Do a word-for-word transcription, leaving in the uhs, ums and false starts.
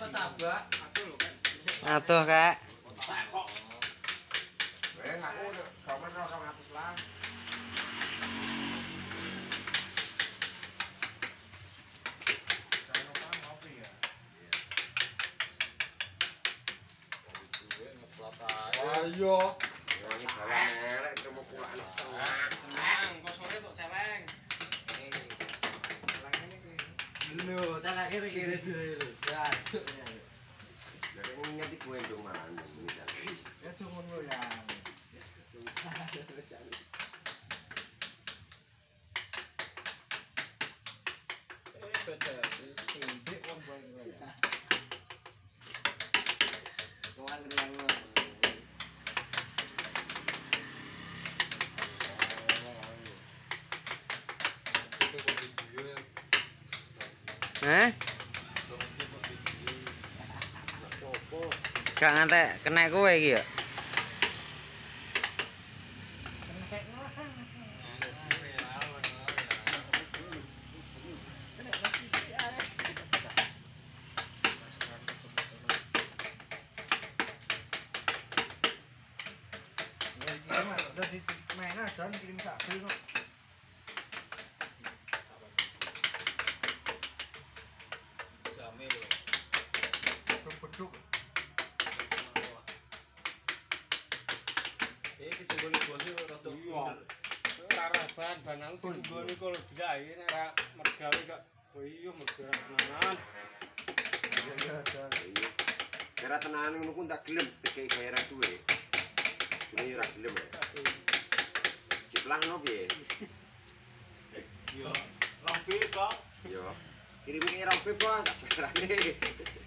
Atuh, Kak. Weh, aku komen ora ratus lah. Ayo. Wangi dalan elek cuma kulaan setengah. Tenang, kok sore tok celeng. Lho, salah kira-kira dulu. Ya, cuk ya. Jadi ngerti gue dong mana ini kan. Ya cuma lo yang. Eh, betul. Ini wong boy ya. Kawan yang Hah? Gak ngantek kena kowe iki ya. Main aja kirim sapi kok. Beduk. Iki tunggone bose rada bunder. Ora ban ban aku tunggone kok dirai nek ora mergawe kok boyo mergawe tenanan. Kira tenanan ngono ku tak gelem dikei bayaran duwe. Ini ora gelem ya. Ciplahno piye? Yo, lampi kok. Yo. Kirim ke rompe bos, tak bayarane.